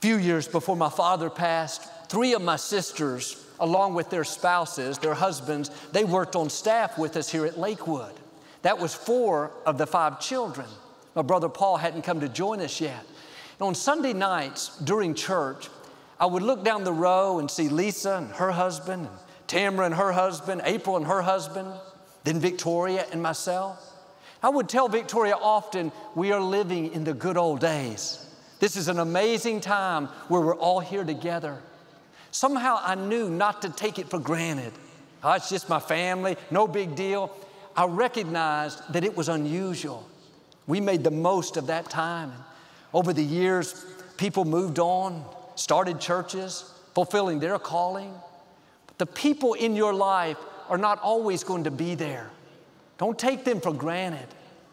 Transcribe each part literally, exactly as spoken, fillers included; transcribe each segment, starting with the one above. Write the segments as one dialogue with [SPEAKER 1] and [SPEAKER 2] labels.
[SPEAKER 1] few years before my father passed, three of my sisters, along with their spouses, their husbands, they worked on staff with us here at Lakewood. That was four of the five children. My brother Paul hadn't come to join us yet. And on Sunday nights during church, I would look down the row and see Lisa and her husband, and Tamara and her husband, April and her husband, then Victoria and myself. I would tell Victoria often, we are living in the good old days. This is an amazing time where we're all here together. Somehow I knew not to take it for granted. Oh, it's just my family, no big deal. I recognized that it was unusual. We made the most of that time. Over the years, people moved on, started churches, fulfilling their calling. But the people in your life are not always going to be there. Don't take them for granted.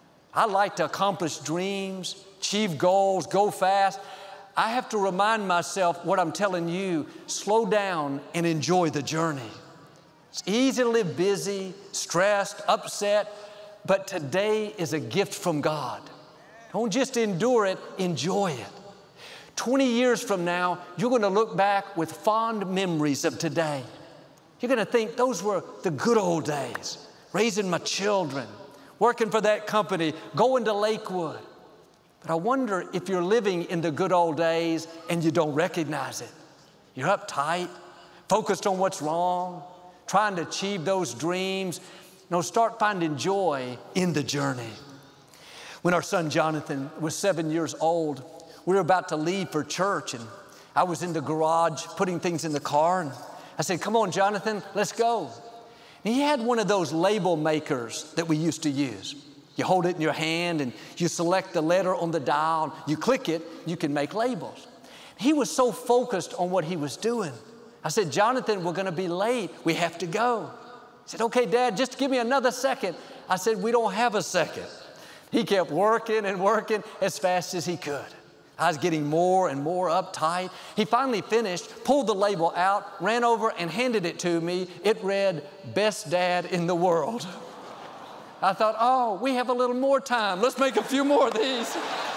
[SPEAKER 1] I like to accomplish dreams, achieve goals, go fast. I have to remind myself what I'm telling you, slow down and enjoy the journey. It's easy to live busy, stressed, upset, but today is a gift from God. Don't just endure it, enjoy it. twenty years from now, you're going to look back with fond memories of today. You're going to think those were the good old days, raising my children, working for that company, going to Lakewood. But I wonder if you're living in the good old days and you don't recognize it. You're uptight, focused on what's wrong, trying to achieve those dreams. No, start finding joy in the journey. When our son Jonathan was seven years old, we were about to leave for church, and I was in the garage putting things in the car, and I said, come on, Jonathan, let's go. And he had one of those label makers that we used to use. You hold it in your hand, and you select the letter on the dial, you click it, you can make labels. He was so focused on what he was doing. I said, Jonathan, we're gonna be late, we have to go. He said, okay, Dad, just give me another second. I said, we don't have a second. He kept working and working as fast as he could. I was getting more and more uptight. He finally finished, pulled the label out, ran over and handed it to me. It read, best dad in the world. I thought, oh, we have a little more time. Let's make a few more of these.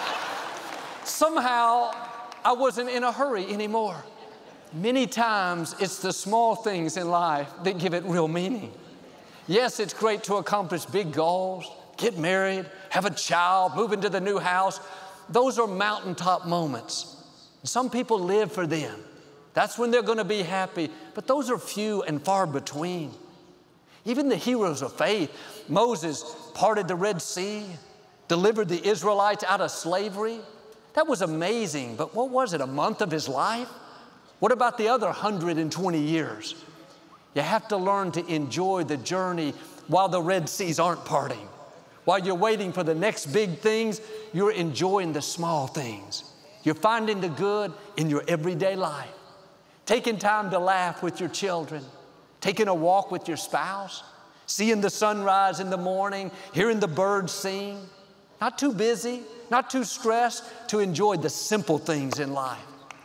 [SPEAKER 1] Somehow, I wasn't in a hurry anymore. Many times, it's the small things in life that give it real meaning. Yes, it's great to accomplish big goals, get married, have a child, move into the new house. Those are mountaintop moments. Some people live for them. That's when they're going to be happy, but those are few and far between. Even the heroes of faith, Moses parted the Red Sea, delivered the Israelites out of slavery. That was amazing, but what was it, a month of his life? What about the other one hundred twenty years? You have to learn to enjoy the journey while the Red Seas aren't parting. While you're waiting for the next big things, you're enjoying the small things. You're finding the good in your everyday life. Taking time to laugh with your children, taking a walk with your spouse, seeing the sunrise in the morning, hearing the birds sing. Not too busy, not too stressed to enjoy the simple things in life.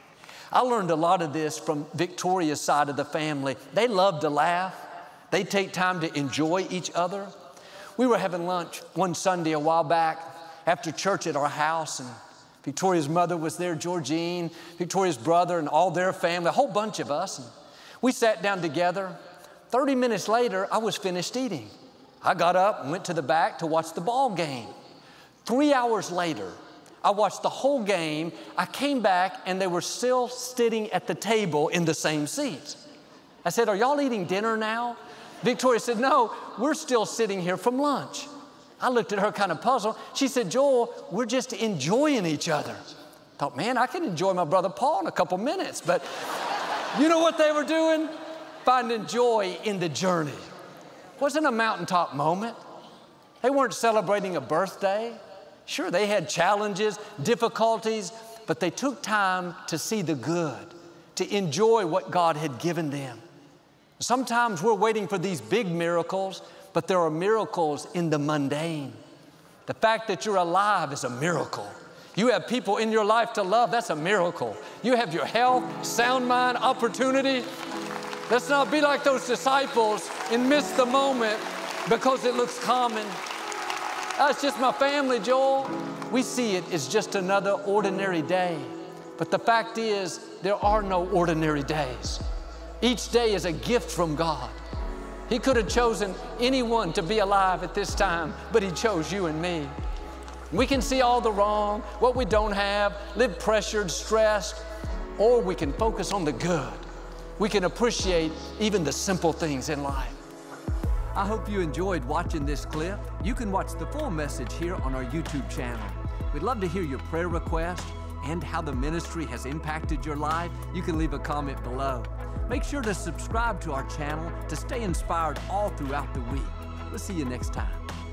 [SPEAKER 1] I learned a lot of this from Victoria's side of the family. They love to laugh. They take time to enjoy each other. We were having lunch one Sunday a while back after church at our house, and Victoria's mother was there, Georgine, Victoria's brother, and all their family, a whole bunch of us. And we sat down together. thirty minutes later, I was finished eating. I got up and went to the back to watch the ball game. Three hours later, I watched the whole game. I came back, and they were still sitting at the table in the same seats. I said, are y'all eating dinner now? Victoria said, no, we're still sitting here from lunch. I looked at her kind of puzzled. She said, Joel, we're just enjoying each other. I thought, man, I can enjoy my brother Paul in a couple minutes. But you know what they were doing? Finding joy in the journey. It wasn't a mountaintop moment. They weren't celebrating a birthday. Sure, they had challenges, difficulties, but they took time to see the good, to enjoy what God had given them. Sometimes we're waiting for these big miracles, but there are miracles in the mundane. The fact that you're alive is a miracle. You have people in your life to love, that's a miracle. You have your health, sound mind, opportunity. Let's not be like those disciples and miss the moment because it looks common. That's just my family, Joel. We see it as just another ordinary day. But the fact is, there are no ordinary days. Each day is a gift from God. He could have chosen anyone to be alive at this time, but He chose you and me. We can see all the wrong, what we don't have, live pressured, stressed, or we can focus on the good. We can appreciate even the simple things in life.
[SPEAKER 2] I hope you enjoyed watching this clip. You can watch the full message here on our YouTube channel. We'd love to hear your prayer requests and how the ministry has impacted your life. You can leave a comment below. Make sure to subscribe to our channel to stay inspired all throughout the week. We'll see you next time.